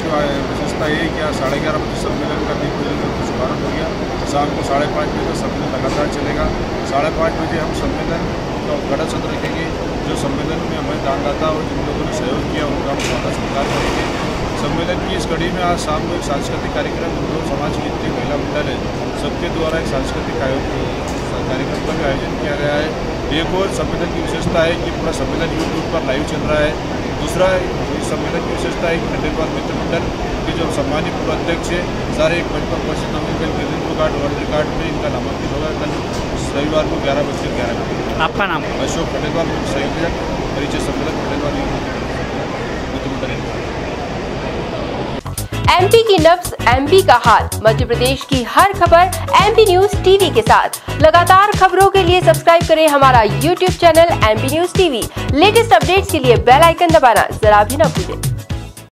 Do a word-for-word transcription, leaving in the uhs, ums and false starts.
विशेषता ये कि आज साढ़े ग्यारह बजे सम्मेलन का दीप प्रज्वलन का शुभारंभ हो गया। शाम को साढ़े पाँच बजे तक सम्मेलन लगातार चलेगा। साढ़े पाँच बजे हम सम्मेलन का उद्घाटन सत्र रखेंगे। जो सम्मेलन में हमें दानदाता और जिन लोगों ने सहयोग किया उनका हम स्वागत सत्कार करेंगे। सम्मेलन की इस कड़ी में आज शाम को एक सांस्कृतिक कार्यक्रम हम लोग समाज के जितने महिला मंडल है सबके द्वारा एक सांस्कृतिक कार्यक्रम का भी आयोजन किया गया है। एक और सम्मेलन की विशेषता है कि पूरा सम्मेलन यूट्यूब पर लाइव चल रहा है। दूसरा इस सम्मेलन की विशेषता है कि खंडेलवाल मित्र मंडल के जो सम्मानित पूर्व अध्यक्ष है सारे एक मंच पर उपस्थित होंगे। कल गिनीज रिकॉर्ड वर्ल्ड रिकॉर्ड में इनका नामांकन होगा। कल रविवार को ग्यारह बजकर ग्यारह बजे। आपका नाम? अशोक खंडेलवाल, संयोजक परिचय सम्मेलन खंडेलवाल मित्र मंडल। एमपी की नब्ज, एमपी का हाल, मध्य प्रदेश की हर खबर एमपी न्यूज टीवी के साथ। लगातार खबरों के लिए सब्सक्राइब करें हमारा YouTube channel MP News TV. Latest updates के लिए बेल आइकन दबाना जरा भी न भूलें।